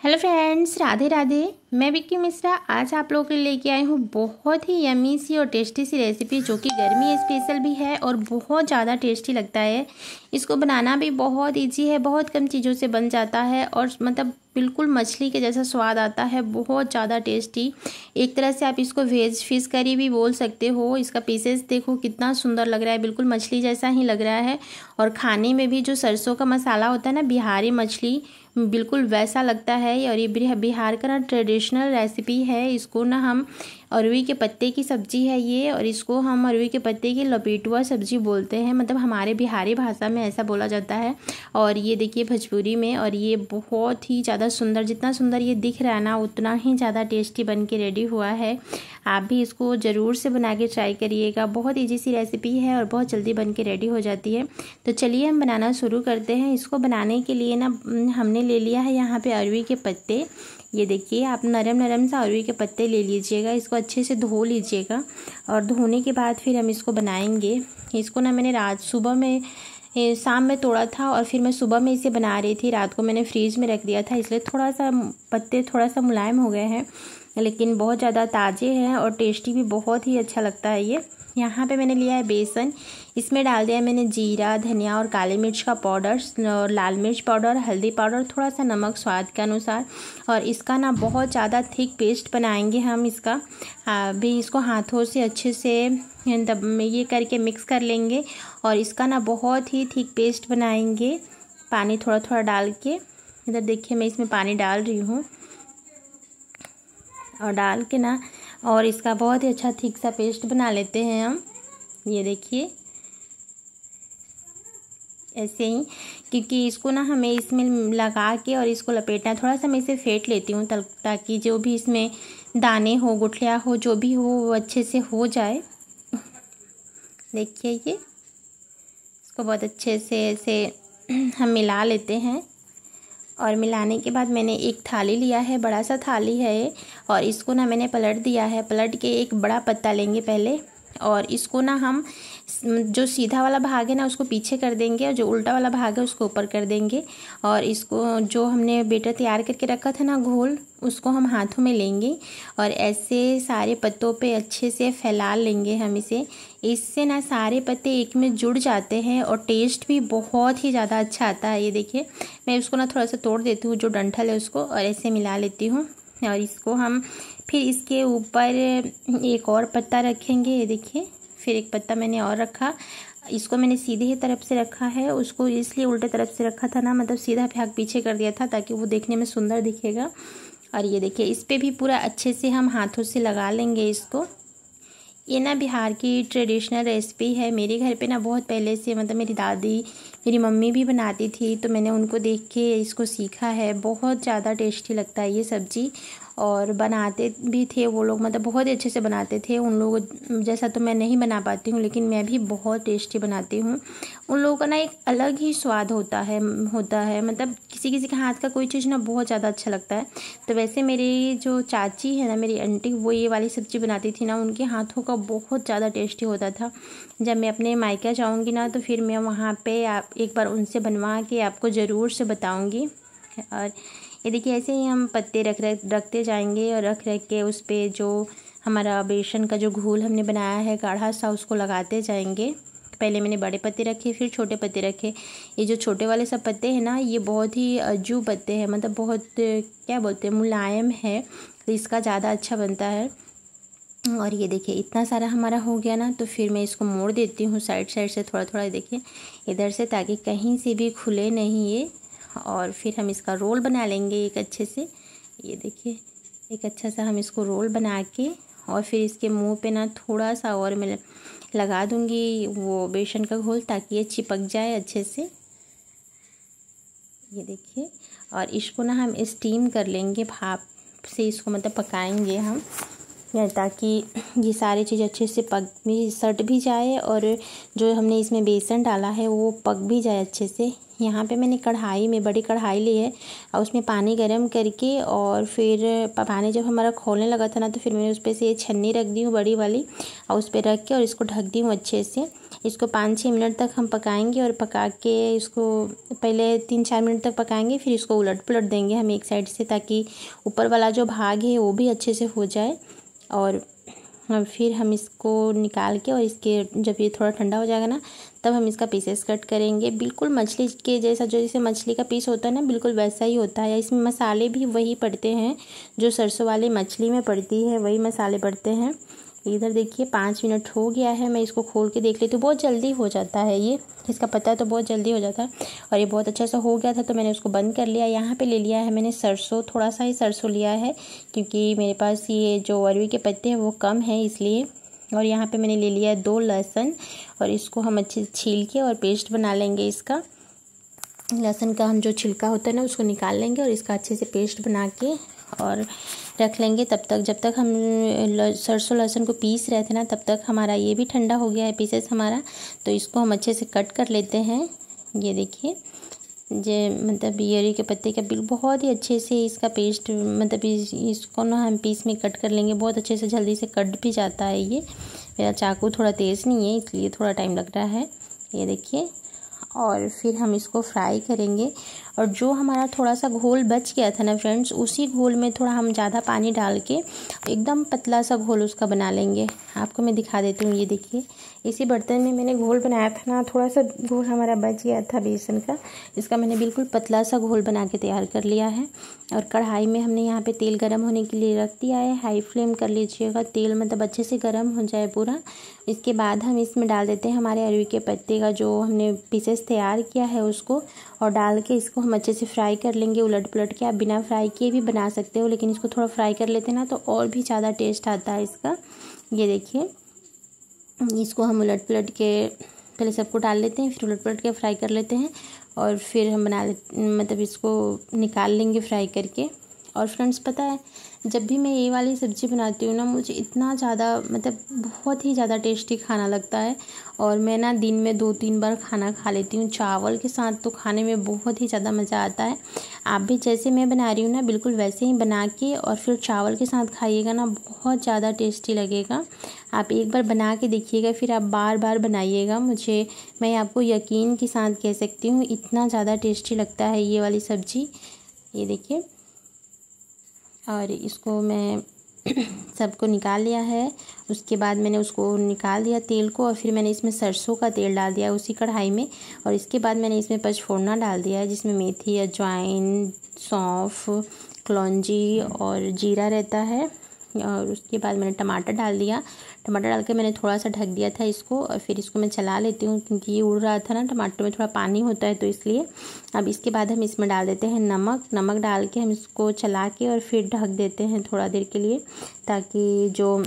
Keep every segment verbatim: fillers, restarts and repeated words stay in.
Hello friends, Radhe Radhe. मैं विक्की मिश्रा आज आप लोगों के लिए लेके आई हूँ बहुत ही यमी सी और टेस्टी सी रेसिपी, जो कि गर्मी स्पेशल भी है और बहुत ज़्यादा टेस्टी लगता है। इसको बनाना भी बहुत इजी है, बहुत कम चीज़ों से बन जाता है और मतलब बिल्कुल मछली के जैसा स्वाद आता है, बहुत ज़्यादा टेस्टी। एक तरह से आप इसको वेज फिश करी भी बोल सकते हो। इसका पीसेस देखो कितना सुंदर लग रहा है, बिल्कुल मछली जैसा ही लग रहा है। और खाने में भी जो सरसों का मसाला होता है ना, बिहारी मछली बिल्कुल वैसा लगता है। और ये बिहार का ना ट्रेडिशनल रेसिपी है। इसको ना हम अरवी के पत्ते की सब्जी है ये, और इसको हम अरवी के पत्ते की लपेटुआ सब्जी बोलते हैं, मतलब हमारे बिहारी भाषा में ऐसा बोला जाता है। और ये देखिए भोजपुरी में, और ये बहुत ही ज़्यादा सुंदर, जितना सुंदर ये दिख रहा है ना उतना ही ज़्यादा टेस्टी बन के रेडी हुआ है। आप भी इसको ज़रूर से बना के ट्राई करिएगा। बहुत ईजी सी रेसिपी है और बहुत जल्दी बन के रेडी हो जाती है। तो चलिए हम बनाना शुरू करते हैं। इसको बनाने के लिए ना हमने ले लिया है यहाँ पे अरवी के पत्ते। ये देखिए, आप नरम नरम सा अरवी के पत्ते ले लीजिएगा। इसको अच्छे से धो लीजिएगा और धोने के बाद फिर हम इसको बनाएंगे। इसको ना मैंने रात सुबह में शाम में तोड़ा था और फिर मैं सुबह में इसे बना रही थी। रात को मैंने फ्रीज में रख दिया था, इसलिए थोड़ा सा पत्ते थोड़ा सा मुलायम हो गए हैं, लेकिन बहुत ज़्यादा ताज़े हैं और टेस्टी भी बहुत ही अच्छा लगता है ये। यहाँ पे मैंने लिया है बेसन। इसमें डाल दिया मैंने जीरा, धनिया और काली मिर्च का पाउडर, और लाल मिर्च पाउडर, हल्दी पाउडर, थोड़ा सा नमक स्वाद के अनुसार। और इसका ना बहुत ज़्यादा थिक पेस्ट बनाएंगे हम इसका। अभी इसको हाथों से अच्छे से ये करके मिक्स कर लेंगे और इसका ना बहुत ही थिक पेस्ट बनाएंगे, पानी थोड़ा थोड़ा डाल के। इधर देखिए मैं इसमें पानी डाल रही हूँ और डाल के ना और इसका बहुत ही अच्छा थिक सा पेस्ट बना लेते हैं हम। ये देखिए ऐसे ही, क्योंकि इसको ना हमें इसमें लगा के और इसको लपेटना। थोड़ा सा मैं इसे फेंट लेती हूँ ताकि जो भी इसमें दाने हो, गुठलियाँ हो, जो भी हो वो अच्छे से हो जाए। देखिए ये इसको बहुत अच्छे से ऐसे हम मिला लेते हैं। और मिलाने के बाद मैंने एक थाली लिया है, बड़ा सा थाली है, और इसको ना मैंने पलट दिया है। पलट के एक बड़ा पत्ता लेंगे पहले, और इसको ना हम जो सीधा वाला भाग है ना उसको पीछे कर देंगे और जो उल्टा वाला भाग है उसको ऊपर कर देंगे। और इसको जो हमने बेटर तैयार करके रखा था ना घोल, उसको हम हाथों में लेंगे और ऐसे सारे पत्तों पे अच्छे से फैला लेंगे हम इसे। इससे ना सारे पत्ते एक में जुड़ जाते हैं और टेस्ट भी बहुत ही ज़्यादा अच्छा आता है। ये देखिए मैं उसको ना थोड़ा सा तोड़ देती हूँ, जो डंठल है उसको, और ऐसे मिला लेती हूँ। और इसको हम फिर इसके ऊपर एक और पत्ता रखेंगे। ये देखिए फिर एक पत्ता मैंने और रखा। इसको मैंने सीधे ही तरफ से रखा है, उसको इसलिए उल्टे तरफ से रखा था ना, मतलब सीधा भाग पीछे कर दिया था ताकि वो देखने में सुंदर दिखेगा। और ये देखिए इस पे भी पूरा अच्छे से हम हाथों से लगा लेंगे इसको। ये ना बिहार की ट्रेडिशनल रेसिपी है। मेरे घर पे ना बहुत पहले से, मतलब मेरी दादी, मेरी मम्मी भी बनाती थी, तो मैंने उनको देख के इसको सीखा है। बहुत ज़्यादा टेस्टी लगता है ये सब्ज़ी, और बनाते भी थे वो लोग, मतलब बहुत अच्छे से बनाते थे। उन लोगों जैसा तो मैं नहीं बना पाती हूँ, लेकिन मैं भी बहुत टेस्टी बनाती हूँ। उन लोगों का ना एक अलग ही स्वाद होता है होता है मतलब किसी किसी के हाथ का कोई चीज़ ना बहुत ज़्यादा अच्छा लगता है। तो वैसे मेरी जो चाची है ना, मेरी आंटी, वो ये वाली सब्ज़ी बनाती थी ना, उनके हाथों का बहुत ज़्यादा टेस्टी होता था। जब मैं अपने मायका जाऊँगी ना तो फिर मैं वहाँ पे आप एक बार उनसे बनवा के आपको ज़रूर से बताऊँगी। और ये देखिए ऐसे ही हम पत्ते रख रख रखते जाएंगे और रख रख के उस पर जो हमारा बेसन का जो घोल हमने बनाया है गाढ़ा सा, उसको लगाते जाएंगे। पहले मैंने बड़े पत्ते रखे, फिर छोटे पत्ते रखे। ये जो छोटे वाले सब पत्ते हैं ना, ये बहुत ही अजू पत्ते हैं, मतलब बहुत क्या बोलते हैं, मुलायम है, तो इसका ज़्यादा अच्छा बनता है। और ये देखिए इतना सारा हमारा हो गया ना, तो फिर मैं इसको मोड़ देती हूँ साइड साइड से थोड़ा थोड़ा, देखिए इधर से, ताकि कहीं से भी खुले नहीं ये। और फिर हम इसका रोल बना लेंगे एक अच्छे से। ये देखिए एक अच्छा सा हम इसको रोल बना के, और फिर इसके मुंह पे ना थोड़ा सा और मैं लगा दूंगी वो बेसन का घोल, ताकि ये चिपक जाए अच्छे से। ये देखिए, और इसको ना हम स्टीम कर लेंगे, भाप से इसको मतलब पकाएंगे हम। ताकि ये सारी चीज़ अच्छे से पक भी सट भी जाए और जो हमने इसमें बेसन डाला है वो पक भी जाए अच्छे से। यहाँ पे मैंने कढ़ाई में बड़ी कढ़ाई ली है और उसमें पानी गरम करके और फिर पानी जब हमारा खोलने लगा था ना तो फिर मैंने उस पर से ये छन्नी रख दी हूँ बड़ी वाली और उस पर रख के और इसको ढक दी हूँ अच्छे से। इसको पाँच छः मिनट तक हम पकाएंगे और पका के इसको पहले तीन चार मिनट तक पकाएंगे, फिर इसको उलट पुलट देंगे हम एक साइड से ताकि ऊपर वाला जो भाग है वो भी अच्छे से हो जाए। और फिर हम इसको निकाल के और इसके जब ये थोड़ा ठंडा हो जाएगा ना तब हम इसका पीसेस कट करेंगे। बिल्कुल मछली के जैसा, जो जैसे मछली का पीस होता है ना बिल्कुल वैसा ही होता है। इसमें मसाले भी वही पड़ते हैं जो सरसों वाली मछली में पड़ती है, वही मसाले पड़ते हैं। इधर देखिए पाँच मिनट हो गया है, मैं इसको खोल के देख लेती हूँ। बहुत जल्दी हो जाता है ये, इसका पता है तो बहुत जल्दी हो जाता है। और ये बहुत अच्छा सा हो गया था तो मैंने उसको बंद कर लिया। यहाँ पे ले लिया है मैंने सरसों, थोड़ा सा ही सरसों लिया है क्योंकि मेरे पास ये जो अरवी के पत्ते हैं वो कम है इसलिए। और यहाँ पे मैंने ले लिया है दो लहसुन और इसको हम अच्छे से छील के और पेस्ट बना लेंगे। इसका लहसुन का हम जो छिलका होता है ना उसको निकाल लेंगे और इसका अच्छे से पेस्ट बना के और रख लेंगे। तब तक जब तक हम सरसों लहसुन को पीस रहे थे ना तब तक हमारा ये भी ठंडा हो गया है पीसेस हमारा। तो इसको हम अच्छे से कट कर लेते हैं। ये देखिए जे मतलब अरवी के पत्ते का बिल बहुत ही अच्छे से इसका पेस्ट मतलब इस, इसको ना हम पीस में कट कर लेंगे। बहुत अच्छे से जल्दी से कट भी जाता है ये। मेरा चाकू थोड़ा तेज़ नहीं है इसलिए थोड़ा टाइम लग रहा है। ये देखिए और फिर हम इसको फ्राई करेंगे। और जो हमारा थोड़ा सा घोल बच गया था ना फ्रेंड्स, उसी घोल में थोड़ा हम ज़्यादा पानी डाल के एकदम पतला सा घोल उसका बना लेंगे। आपको मैं दिखा देती हूँ। ये देखिए इसी बर्तन में मैंने घोल बनाया था ना, थोड़ा सा घोल हमारा बच गया था बेसन का, इसका मैंने बिल्कुल पतला सा घोल बना के तैयार कर लिया है। और कढ़ाई में हमने यहाँ पे तेल गरम होने के लिए रख दिया है। हाई फ्लेम कर लीजिएगा, तेल मतलब अच्छे से गरम हो जाए पूरा। इसके बाद हम इसमें डाल देते हैं हमारे अरवी के पत्ते का जो हमने पीसेस तैयार किया है उसको, और डाल के इसको हम अच्छे से फ्राई कर लेंगे उलट पुलट के। आप बिना फ्राई किए भी बना सकते हो लेकिन इसको थोड़ा फ्राई कर लेते हैं ना तो और भी ज़्यादा टेस्ट आता है इसका। ये देखिए इसको हम उलट पुलट के पहले सबको डाल लेते हैं, फिर उलट पुलट के फ्राई कर लेते हैं और फिर हम बना ले मतलब इसको निकाल लेंगे फ्राई करके। और फ्रेंड्स पता है जब भी मैं ये वाली सब्ज़ी बनाती हूँ ना मुझे इतना ज़्यादा मतलब बहुत ही ज़्यादा टेस्टी खाना लगता है। और मैं ना दिन में दो तीन बार खाना खा लेती हूँ चावल के साथ, तो खाने में बहुत ही ज़्यादा मज़ा आता है। आप भी जैसे मैं बना रही हूँ ना बिल्कुल वैसे ही बना के और फिर चावल के साथ खाइएगा ना, बहुत ज़्यादा टेस्टी लगेगा। आप एक बार बना के देखिएगा फिर आप बार बार बनाइएगा। मुझे मैं आपको यकीन के साथ कह सकती हूँ इतना ज़्यादा टेस्टी लगता है ये वाली सब्ज़ी। ये देखिए और इसको मैं सबको निकाल लिया है। उसके बाद मैंने उसको निकाल दिया तेल को और फिर मैंने इसमें सरसों का तेल डाल दिया उसी कढ़ाई में। और इसके बाद मैंने इसमें पचफोड़ना डाल दिया है जिसमें मेथी, अजवाइन, सौंफ, कलौंजी और जीरा रहता है। और उसके बाद मैंने टमाटर डाल दिया। टमाटर डाल के मैंने थोड़ा सा ढक दिया था इसको और फिर इसको मैं चला लेती हूँ क्योंकि ये उड़ रहा था ना, टमाटर में थोड़ा पानी होता है तो इसलिए। अब इसके बाद हम इसमें डाल देते हैं नमक। नमक डाल के हम इसको चला के और फिर ढक देते हैं थोड़ा देर के लिए ताकि जो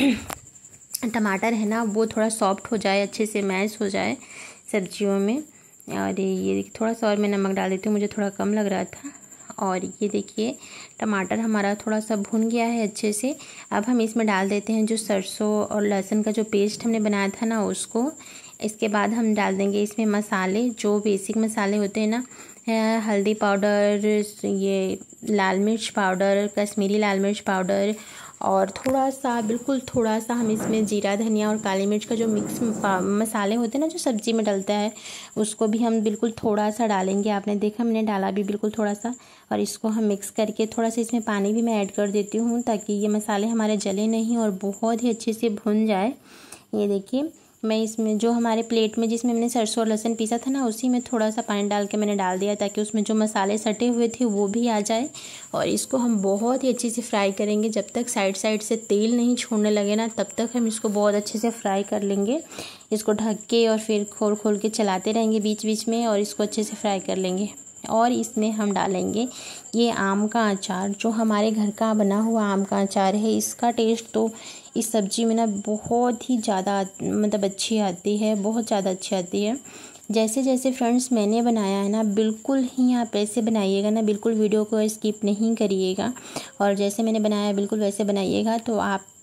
टमाटर है ना वो थोड़ा सॉफ्ट हो जाए, अच्छे से मैश हो जाए सब्जियों में। और ये थोड़ा सा और मैं नमक डाल देती हूँ, मुझे थोड़ा कम लग रहा था। और ये देखिए टमाटर हमारा थोड़ा सा भुन गया है अच्छे से। अब हम इसमें डाल देते हैं जो सरसों और लहसुन का जो पेस्ट हमने बनाया था ना उसको। इसके बाद हम डाल देंगे इसमें मसाले, जो बेसिक मसाले होते हैं ना, हल्दी पाउडर, ये लाल मिर्च पाउडर, कश्मीरी लाल मिर्च पाउडर और थोड़ा सा बिल्कुल थोड़ा सा हम इसमें जीरा, धनिया और काली मिर्च का जो मिक्स मसाले होते हैं ना जो सब्ज़ी में डलता है उसको भी हम बिल्कुल थोड़ा सा डालेंगे। आपने देखा मैंने डाला भी बिल्कुल थोड़ा सा। और इसको हम मिक्स करके थोड़ा सा इसमें पानी भी मैं ऐड कर देती हूँ ताकि ये मसाले हमारे जले नहीं और बहुत ही अच्छे से भुन जाए। ये देखिए मैं इसमें जो हमारे प्लेट में जिसमें मैंने सरसों और लहसुन पीसा था ना उसी में थोड़ा सा पानी डाल के मैंने डाल दिया ताकि उसमें जो मसाले सटे हुए थे वो भी आ जाए। और इसको हम बहुत ही अच्छे से फ्राई करेंगे जब तक साइड साइड से तेल नहीं छोड़ने लगे ना तब तक हम इसको बहुत अच्छे से फ्राई कर लेंगे। इसको ढक के और फिर खोल खोल के चलाते रहेंगे बीच बीच में और इसको अच्छे से फ्राई कर लेंगे। और इसमें हम डालेंगे ये आम का अचार, जो हमारे घर का बना हुआ आम का अचार है। इसका टेस्ट तो इस सब्ज़ी में ना बहुत ही ज़्यादा मतलब अच्छी आती है, बहुत ज़्यादा अच्छी आती है। जैसे जैसे फ्रेंड्स मैंने बनाया है ना बिल्कुल ही आप ऐसे बनाइएगा ना, बिल्कुल वीडियो को स्किप नहीं करिएगा और जैसे मैंने बनाया है बिल्कुल वैसे बनाइएगा तो आप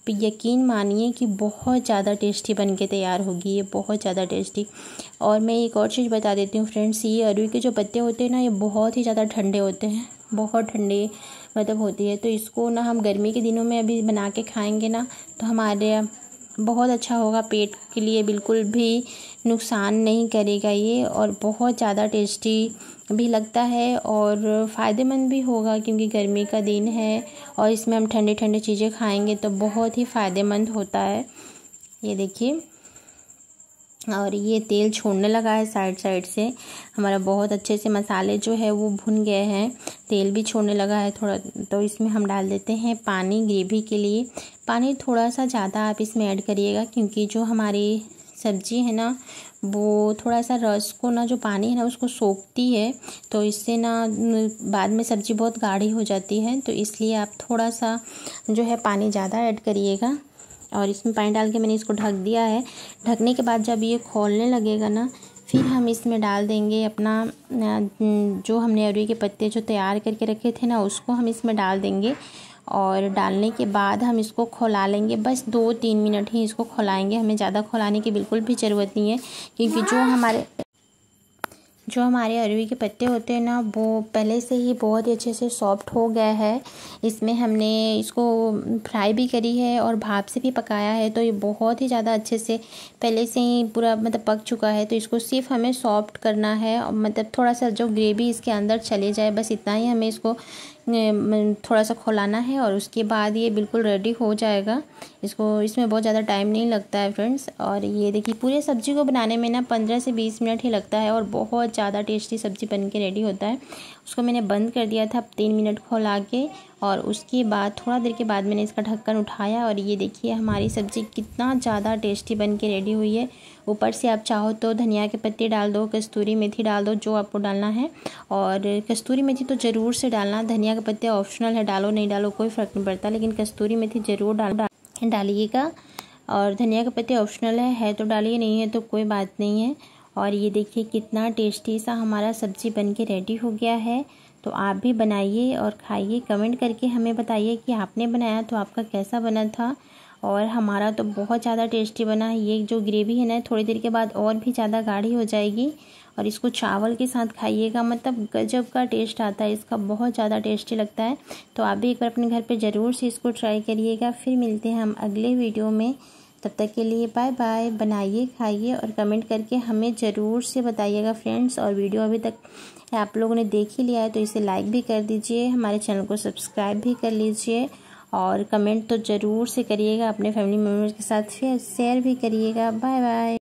यकीन मानिए कि बहुत ज़्यादा टेस्टी बन के तैयार होगी ये, बहुत ज़्यादा टेस्टी। और मैं एक और चीज़ बता देती हूँ फ्रेंड्स, ये अरवी के जो पत्ते होते हैं ना, ये बहुत ही ज़्यादा ठंडे होते हैं, बहुत ठंडे मतलब होती है। तो इसको ना हम गर्मी के दिनों में अभी बना के खाएंगे ना, तो हमारे बहुत अच्छा होगा, पेट के लिए बिल्कुल भी नुकसान नहीं करेगा ये, और बहुत ज़्यादा टेस्टी भी लगता है और फ़ायदेमंद भी होगा, क्योंकि गर्मी का दिन है और इसमें हम ठंडी ठंडी चीज़ें खाएंगे तो बहुत ही फ़ायदेमंद होता है। ये देखिए, और ये तेल छोड़ने लगा है साइड साइड से, हमारा बहुत अच्छे से मसाले जो है वो भुन गए हैं, तेल भी छोड़ने लगा है थोड़ा। तो इसमें हम डाल देते हैं पानी ग्रेवी के लिए। पानी थोड़ा सा ज़्यादा आप इसमें ऐड करिएगा, क्योंकि जो हमारी सब्ज़ी है ना वो थोड़ा सा रस को ना, जो पानी है ना उसको सोखती है, तो इससे ना बाद में सब्ज़ी बहुत गाढ़ी हो जाती है। तो इसलिए आप थोड़ा सा जो है पानी ज़्यादा ऐड करिएगा। और इसमें पानी डाल के मैंने इसको ढक दिया है। ढकने के बाद जब ये खौलने लगेगा ना, फिर हम इसमें डाल देंगे अपना जो हमने अरवी के पत्ते जो तैयार करके रखे थे ना, उसको हम इसमें डाल देंगे। और डालने के बाद हम इसको खौला लेंगे, बस दो तीन मिनट ही इसको खौलाएंगे, हमें ज़्यादा खौलाने की बिल्कुल भी ज़रूरत नहीं है, क्योंकि जो हमारे जो हमारे अरवी के पत्ते होते हैं ना वो पहले से ही बहुत ही अच्छे से सॉफ्ट हो गया है। इसमें हमने इसको फ्राई भी करी है और भाप से भी पकाया है, तो ये बहुत ही ज़्यादा अच्छे से पहले से ही पूरा मतलब पक चुका है। तो इसको सिर्फ हमें सॉफ्ट करना है, और मतलब थोड़ा सा जो ग्रेवी इसके अंदर चले जाए, बस इतना ही हमें इसको थोड़ा सा खौलाना है, और उसके बाद ये बिल्कुल रेडी हो जाएगा। इसको इसमें बहुत ज़्यादा टाइम नहीं लगता है फ्रेंड्स। और ये देखिए, पूरे सब्ज़ी को बनाने में ना पंद्रह से बीस मिनट ही लगता है, और बहुत ज़्यादा टेस्टी सब्ज़ी बन के रेडी होता है। उसको मैंने बंद कर दिया था तीन मिनट खौला के, और उसके बाद थोड़ा देर के बाद मैंने इसका ढक्कन उठाया, और ये देखिए हमारी सब्ज़ी कितना ज़्यादा टेस्टी बन के रेडी हुई है। ऊपर से आप चाहो तो धनिया के पत्ते डाल दो, कस्तूरी मेथी डाल दो, जो आपको डालना है। और कस्तूरी मेथी तो ज़रूर से डालना, धनिया के पत्ते ऑप्शनल है, डालो नहीं डालो कोई फ़र्क नहीं पड़ता, लेकिन कस्तूरी मेथी ज़रूर डाल डालिएगा। और धनिया के पत्ते ऑप्शनल है है तो डालिए, नहीं है तो कोई बात नहीं है। और ये देखिए कितना टेस्टी सा हमारा सब्ज़ी बन के रेडी हो गया है। तो आप भी बनाइए और खाइए, कमेंट करके हमें बताइए कि आपने बनाया तो आपका कैसा बना था। और हमारा तो बहुत ज़्यादा टेस्टी बना है। ये जो ग्रेवी है ना थोड़ी देर के बाद और भी ज़्यादा गाढ़ी हो जाएगी, और इसको चावल के साथ खाइएगा, मतलब गजब का टेस्ट आता है इसका, बहुत ज़्यादा टेस्टी लगता है। तो आप भी एक बार अपने घर पे ज़रूर से इसको ट्राई करिएगा। फिर मिलते हैं हम अगले वीडियो में, तब तक के लिए बाय बाय। बनाइए, खाइए और कमेंट करके हमें ज़रूर से बताइएगा फ्रेंड्स। और वीडियो अभी तक आप लोगों ने देख ही लिया है तो इसे लाइक भी कर दीजिए, हमारे चैनल को सब्सक्राइब भी कर लीजिए, और कमेंट तो ज़रूर से करिएगा, अपने फैमिली मेम्बर्स के साथ शेयर भी करिएगा। Bye bye.